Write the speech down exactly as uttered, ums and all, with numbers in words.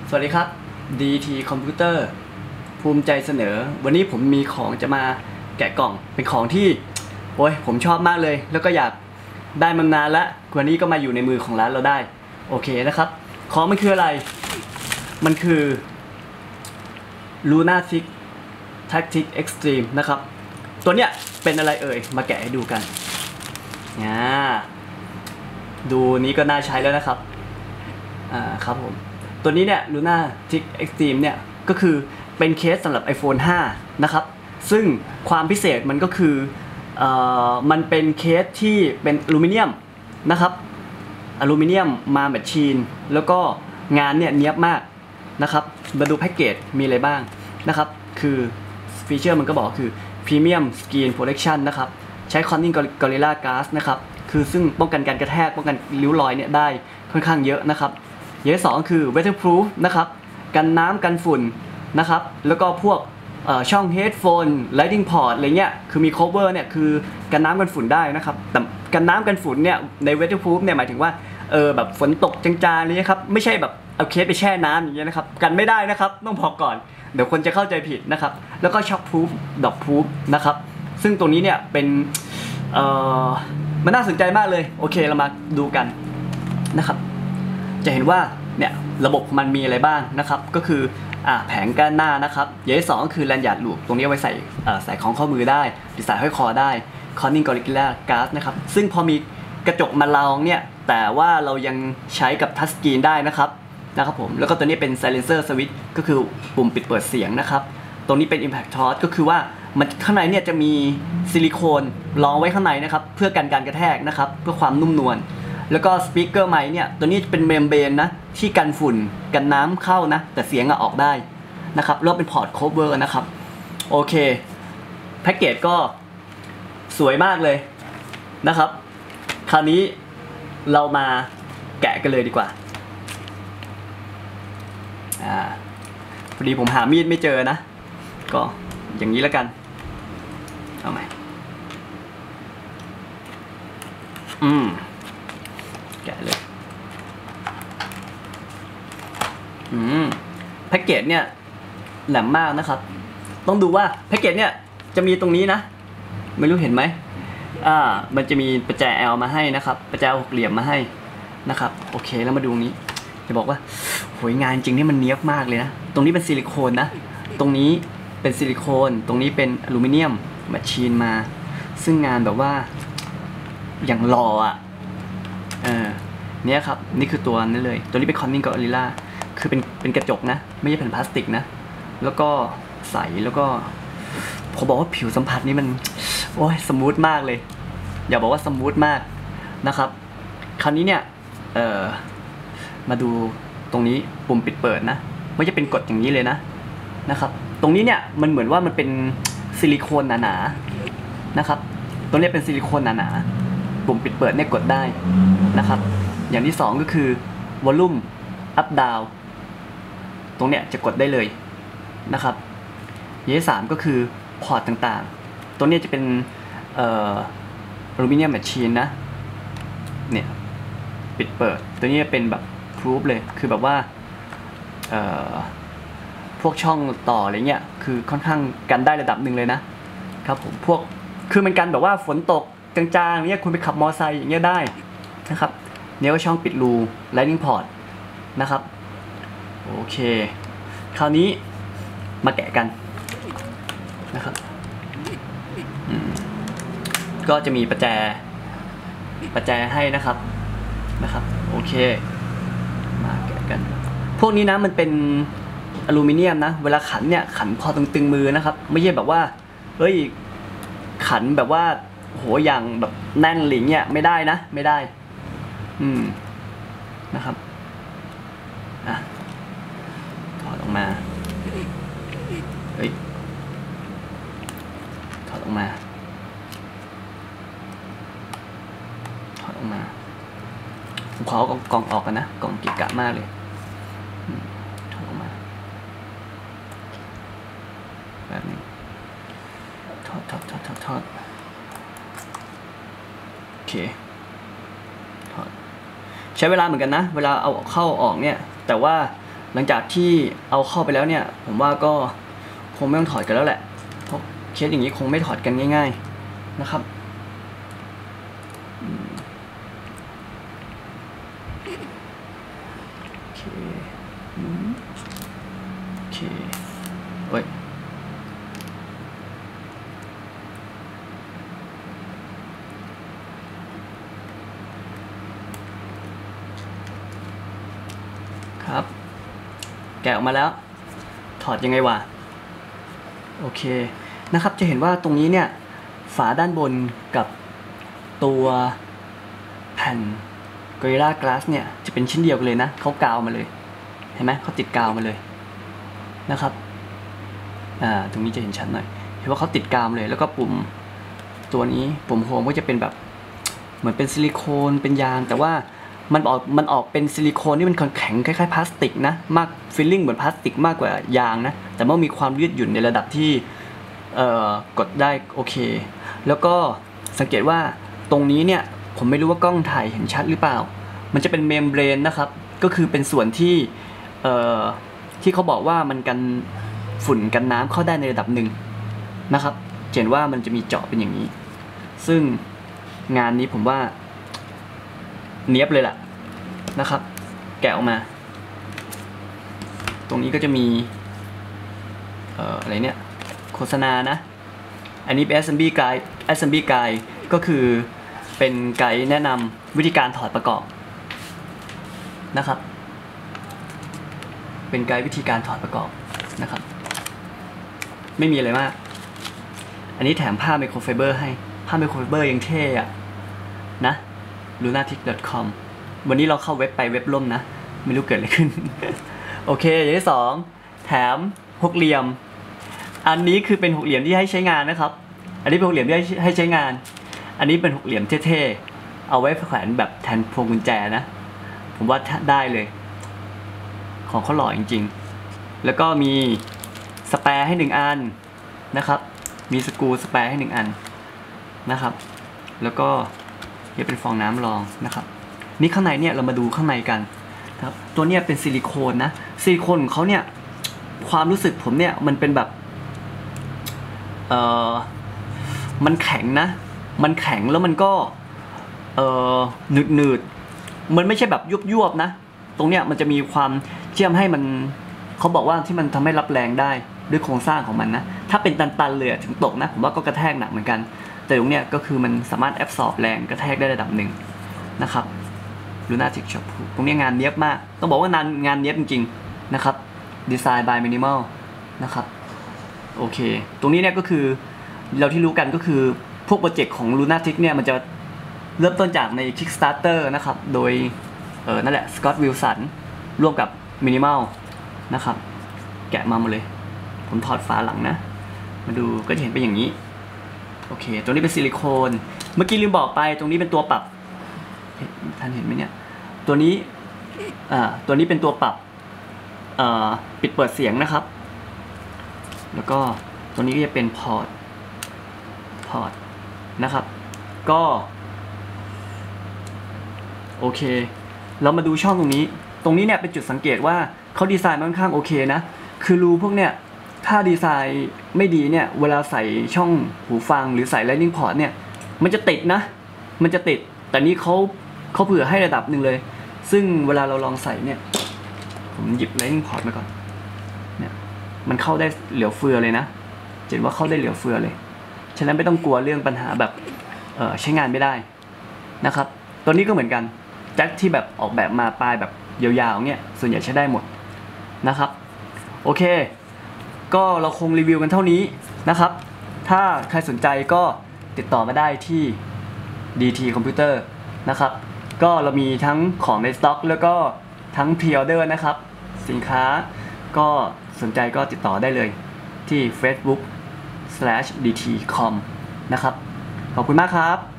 สวัสดีครับ ดี ที Computer ภูมิใจเสนอวันนี้ผมมีของจะมาแกะกล่องเป็นของที่โอ้ยผมชอบมากเลยแล้วก็อยากได้มานานละวันนี้ก็มาอยู่ในมือของร้านเราได้โอเคนะครับของมันคืออะไรมันคือ Lunatic Tactic Extreme นะครับตัวเนี้ยเป็นอะไรเอ่ยมาแกะให้ดูกันอ่าดูนี้ก็น่าใช้แล้วนะครับอ่าครับผมตัวนี้เนี่ย Lunatic Extreme เนี่ยก็คือเป็นเคสสำหรับ iPhone ห้านะครับซึ่งความพิเศษมันก็คือเอ่อมันเป็นเคสที่เป็นอลูมิเนียมนะครับอลูมิเนียมมาแมชชีนแล้วก็งานเนี่ยเนียบมากนะครับมาดูแพ็กเกจมีอะไรบ้างนะครับคือฟีเจอร์มันก็บอกคือ Premium Skin Protection นะครับใช้ Corning Gorilla Glass นะครับคือซึ่งป้องกันการกระแทกป้องกันริ้วรอยเนี่ยได้ค่อนข้างเยอะนะครับอย่างที่สองคือ Waterproof นะครับกันน้ำกันฝุ่นนะครับแล้วก็พวกช่อง Headphone Lightning Port อะไรเงี้ยคือมี cover เนี่ยคือกันน้ำกันฝุ่นได้นะครับแต่กันน้ำกันฝุ่นเนี่ยใน Waterproof เนี่ยหมายถึงว่าเออแบบฝนตกจางๆเลยครับไม่ใช่แบบเอาเคสไปแช่น้ำอย่างเงี้ยนะครับกันไม่ได้นะครับต้องบอกก่อนเดี๋ยวคนจะเข้าใจผิดนะครับแล้วก็ Shock Proof Dog Proof นะครับซึ่งตรงนี้เนี่ยเป็นเอ่อมันน่าสนใจมากเลยโอเคเรามาดูกันนะครับจะเห็นว่าเนี่ยระบบมันมีอะไรบ้างนะครับก็คืออ่าแผงก้านหน้านะครับอย่างที่สองก็คือแลนยาร์ดลูปตรงนี้เอาไว้ใส่ใส่ของข้อมือได้หรือใส่ห้อยคอได้ Corning Gorilla Glass นะครับซึ่งพอมีกระจกมารองเนี่ยแต่ว่าเรายังใช้กับทัชสกรีนได้นะครับนะครับผมแล้วก็ตัวนี้เป็น Silencer Switch ก็คือปุ่มปิดเปิดเสียงนะครับตรงนี้เป็น Impact Torch ก็คือว่ามันข้างในเนี่ยจะมีซิลิโคนรองไว้ข้างในนะครับเพื่อกันการกระแทกนะครับเพื่อความนุ่มนวลแล้วก็สปีกเกอร์ไมค์เนี่ยตัวนี้เป็นเมมเบรนนะที่กันฝุ่นกันน้ำเข้านะแต่เสียงอะออกได้นะครับแล้วเป็นพอร์ตโคเวอร์นะครับโอเคแพ็กเกจก็สวยมากเลยนะครับคราวนี้เรามาแกะกันเลยดีกว่าอ่าพอดีผมหามีดไม่เจอนะก็อย่างนี้แล้วกันเอาไหมอืมแกะเลยอืมแพ็กเกจเนี่ยแหลมมากนะครับต้องดูว่าแพ็กเกจเนี่ยจะมีตรงนี้นะไม่รู้เห็นไหมอ่ามันจะมีประแจ L มาให้นะครับประแจหกเหลี่ยมมาให้นะครับโอเคแล้วมาดูตรงนี้จะบอกว่าโหยงานจริงนี่มันเนียบมากเลยนะตรงนี้เป็นซิลิโคนนะตรงนี้เป็นซิลิโคนตรงนี้เป็นอลูมิเนียมแมชชีนมาซึ่งงานแบบว่าอย่างหล่ออ่ะเออเนี่ยครับนี่คือตัวนั้นเลยตัวนี้เป็น Corning Gorilla คือเป็นเป็นกระจกนะไม่ใช่แผ่นพลาสติกนะแล้วก็ใสแล้วก็ผมบอกว่าผิวสัมผัสนี่มันโอ้ยสมูทมากเลยอย่าบอกว่าสมูทมากนะครับคราวนี้เนี่ยเอ่อมาดูตรงนี้ปุ่มปิดเปิดนะไม่ใช่เป็นกดอย่างนี้เลยนะนะครับตรงนี้เนี่ยมันเหมือนว่ามันเป็นซิลิโคนหนาๆนะครับตรงนี้เป็นซิลิโคนหนาๆปุ่มปิดเปิดเนี่ยกดได้นะครับอย่างที่สองก็คือวอลลุ่มอัพดาวตรงเนี้ยจะกดได้เลยนะครับอย่างที่สามก็คือพอร์ตต่างๆตัวนี้จะเป็นเอ่ออลูมิเนียมแมชชีนนะเนี่ยปิดเปิดตัวนี้เป็นแบบพรูฟเลยคือแบบว่าเอ่อพวกช่องต่ออะไรเงี้ยคือค่อนข้างกันได้ระดับหนึ่งเลยนะครับผมพวกคือมันกันแบบว่าฝนตกจางๆเนี่ยคุณไปขับมอเตอร์ไซค์อย่างเงี้ยได้นะครับเนี่ยก็ช่องปิดรู Lightning Port นะครับโอเคคราวนี้มาแกะกันนะครับก็จะมีประแจประแจให้นะครับนะครับโอเคมาแกะกันพวกนี้นะมันเป็นอลูมิเนียมนะเวลาขันเนี่ยขันพอตึงๆมือนะครับไม่ใช่แบบว่าเฮ้ยขันแบบว่าโหอย่างแบบแน่นหลิงเนี่ยไม่ได้นะไม่ได้อืมนะครับอ่ะถอดออกมาเฮ้ยถอดออกมาถอดออกมาผมขเอากล่องออกกันนะกล่องกิกะมากเลยถอดออกมาแบบนี้ถอดถอดถอดถอดถอดโอเคถอดใช้เวลาเหมือนกันนะเวลาเอาเข้าออกเนี่ยแต่ว่าหลังจากที่เอาเข้าไปแล้วเนี่ยผมว่าก็คงไม่ต้องถอดกันแล้วแหละเพราะเคสอย่างนี้คงไม่ถอดกันง่ายๆนะครับโอเคโอเคเฮ้ยครับแกะออกมาแล้วถอดยังไงวะโอเคนะครับจะเห็นว่าตรงนี้เนี่ยฝาด้านบนกับตัวแผ่น Gorilla Glass เนี่ยจะเป็นชิ้นเดียวกันเลยนะเขากาวมาเลยเห็นไหมเขาติดกาวมาเลยนะครับอ่าตรงนี้จะเห็นชัดหน่อยเห็นว่าเขาติดกาวเลยแล้วก็ปุ่มตัวนี้ปุ่มโฮมก็จะเป็นแบบเหมือนเป็นซิลิโคนเป็นยางแต่ว่ามันออกมันออกเป็นซิลิโคนที่มันแข็งคล้ายๆพลาสติกนะมากฟีลลิ่งเหมือนพลาสติกมากกว่ายางนะแต่มันมีความยืดหยุ่นในระดับที่เอ่อกดได้โอเคแล้วก็สังเกตว่าตรงนี้เนี่ยผมไม่รู้ว่ากล้องถ่ายเห็นชัดหรือเปล่ามันจะเป็นเมมเบรนนะครับก็คือเป็นส่วนที่เอ่อที่เขาบอกว่ามันกันฝุ่นกันน้ำเข้าได้ในระดับหนึ่งนะครับเห็นว่ามันจะมีเจาะเป็นอย่างนี้ซึ่งงานนี้ผมว่าเนียบเลยล่ะนะครับแกะออกมาตรงนี้ก็จะมีเอ่ออะไรเนี่ยโฆษณานะอันนี้เป็น Assembly Guide Assembly Guide ก็คือเป็นไกด์แนะนำวิธีการถอดประกอบนะครับเป็นไกด์วิธีการถอดประกอบนะครับไม่มีอะไรมากอันนี้แถมผ้าไมโครไฟเบอร์ให้ผ้าไมโครไฟเบอร์ยังเท่อะนะ ลูนาทิก ดอท คอม วันนี้เราเข้าเว็บไปเว็บล่มนะไม่รู้เกิดอะไรขึ้น โอเคอย่างที่สองแถมหกเหลี่ยมอันนี้คือเป็นหกเหลี่ยมที่ให้ใช้งานนะครับอันนี้เป็นหกเหลี่ยมที่ให้ใช้งานอันนี้เป็นหกเหลี่ยมเท่ๆเอาไว้แขวนแบบแทนพวงกุญแจนะผมว่าได้เลยของเขาหล่อจริงๆแล้วก็มีสแปร์ให้หนึ่งอันนะครับมีสกรูสแปร์ให้หนึ่งอันนะครับแล้วก็นี่เป็นฟองน้ำรองนะครับนี่ข้างในเนี่ยเรามาดูข้างในกันครับตัวเนี้ยเป็นซิลิโคนนะซิลิโคนของเขาเนี่ยความรู้สึกผมเนี่ยมันเป็นแบบเออมันแข็งนะมันแข็งแล้วมันก็เออหนืดหนืดมันไม่ใช่แบบยุบยุบนะตรงเนี้ยมันจะมีความเชื่อมให้มันเขาบอกว่าที่มันทำให้รับแรงได้ด้วยโครงสร้างของมันนะถ้าเป็นตันๆเลยถึงตกนะผมว่าก็กระแทกหนักเหมือนกันแต่ตรงเนี้ยก็คือมันสามารถแอบซอร์บแรงกระแทกได้ระดับหนึ่งนะครับลูน่าทิกช็อปตรงนี้งานเนี้ยบมากต้องบอกว่างานงานเนี้ยบจริงๆนะครับดีไซน์บายมินิมอลนะครับโอเคตรงนี้เนี่ยก็คือเราที่รู้กันก็คือพวกโปรเจกต์ของลูน่าทิกเนี่ยมันจะเริ่มต้นจากใน Kickstarter นะครับโดยเออนั่นแหละสกอตต์วิลสันร่วมกับมินิมอลนะครับแกะมาหมดเลยผมถอดฝาหลังนะมาดูก็จะเห็นเป็นอย่างนี้โอเคตรงนี้เป็นซิลิโคนเมื่อกี้ลืมบอกไปตรงนี้เป็นตัวปรับท่านเห็นไหมเนี่ยตัวนี้อ่าตัวนี้เป็นตัวปรับอ่าปิดเปิดเสียงนะครับแล้วก็ตัวนี้ก็จะเป็นพอร์ตพอร์ตนะครับก็โอเคเรามาดูช่องตรงนี้ตรงนี้เนี่ยเป็นจุดสังเกตว่าเขาดีไซน์ค่อนข้างโอเคนะคือรูพวกเนี้ยถ้าดีไซน์ไม่ดีเนี่ยเวลาใส่ช่องหูฟังหรือใส่ Lightning Port เนี่ยมันจะติดนะมันจะติดแต่นี้เขาเขาเผื่อให้ระดับหนึ่งเลยซึ่งเวลาเราลองใส่เนี่ยผมหยิบ Lightning Port มาก่อนเนี่ยมันเข้าได้เหลือเฟือเลยนะเห็นว่าเข้าได้เหลือเฟือเลยฉะนั้นไม่ต้องกลัวเรื่องปัญหาแบบเออใช้งานไม่ได้นะครับตัวนี้ก็เหมือนกันแจ็คที่แบบออกแบบมาปลายแบบยาวๆเนี่ยส่วนใหญ่ใช้ได้หมดนะครับโอเคก็เราคงรีวิวกันเท่านี้นะครับถ้าใครสนใจก็ติดต่อมาได้ที่ ดี ที Computer นะครับก็เรามีทั้งของในสต็อกแล้วก็ทั้งพรีออเดอร์นะครับสินค้าก็สนใจก็ติดต่อได้เลยที่ เฟซบุ๊ก สแลช ดี ที คอม นะครับขอบคุณมากครับ